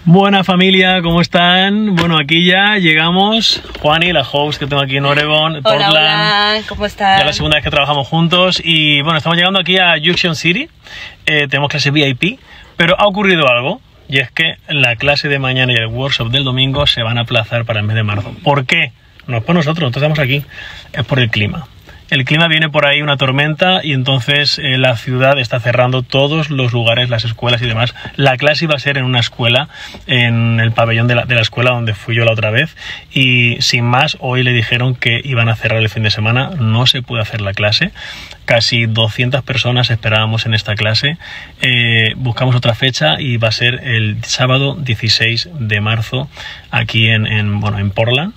Buena familia, ¿cómo están? Bueno, aquí ya llegamos. Juani, la host que tengo aquí en Oregon, Portland. Hola, ¿cómo estás? Ya la segunda vez que trabajamos juntos y bueno, estamos llegando aquí a Junction City. Tenemos clase VIP, pero ha ocurrido algo y es que la clase de mañana y el workshop del domingo se van a aplazar para el mes de marzo. ¿Por qué? No es por nosotros estamos aquí, es por el clima. El clima viene por ahí una tormenta y entonces la ciudad está cerrando todos los lugares, las escuelas y demás. La clase iba a ser en una escuela, en el pabellón de la escuela donde fui yo la otra vez y sin más hoy le dijeron que iban a cerrar el fin de semana, no se puede hacer la clase. Casi 200 personas esperábamos en esta clase, buscamos otra fecha y va a ser el sábado 16 de marzo aquí en Portland.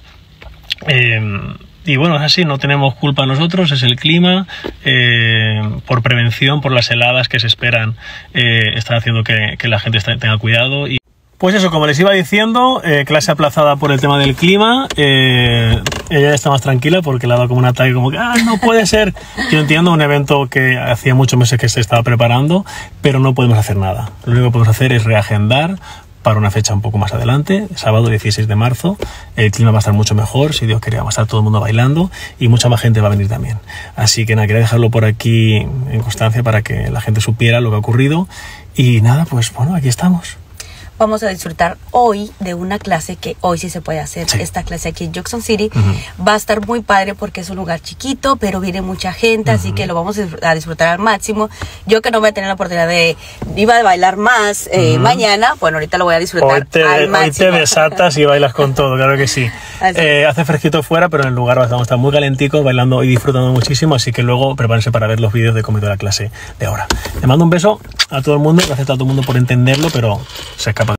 Y bueno, es así, no tenemos culpa nosotros, es el clima, por prevención, por las heladas que se esperan, están haciendo que la gente tenga cuidado. Y pues eso, como les iba diciendo, clase aplazada por el tema del clima, ella está más tranquila porque le ha dado como un ataque, como que no puede ser. Yo entiendo, un evento que hacía muchos meses que se estaba preparando, pero no podemos hacer nada. Lo único que podemos hacer es reagendar para una fecha un poco más adelante, sábado 16 de marzo, el clima va a estar mucho mejor, si Dios quiere va a estar todo el mundo bailando y mucha más gente va a venir también. Así que nada, quería dejarlo por aquí en constancia para que la gente supiera lo que ha ocurrido y nada, pues bueno, aquí estamos. Vamos a disfrutar hoy de una clase que hoy sí se puede hacer. Sí. Esta clase aquí en Junction City va a estar muy padre porque es un lugar chiquito, pero viene mucha gente, así que lo vamos a disfrutar al máximo. Yo que no voy a tener la oportunidad iba a bailar más mañana, bueno, ahorita lo voy a disfrutar al máximo. Hoy te desatas y bailas con todo, claro que sí. Hace fresquito fuera, pero en el lugar vamos a estar muy calenticos, bailando y disfrutando muchísimo, así que luego prepárense para ver los vídeos de cómo quedó la clase de ahora. Te mando un beso a todo el mundo, gracias a todo el mundo por entenderlo, pero se escapa.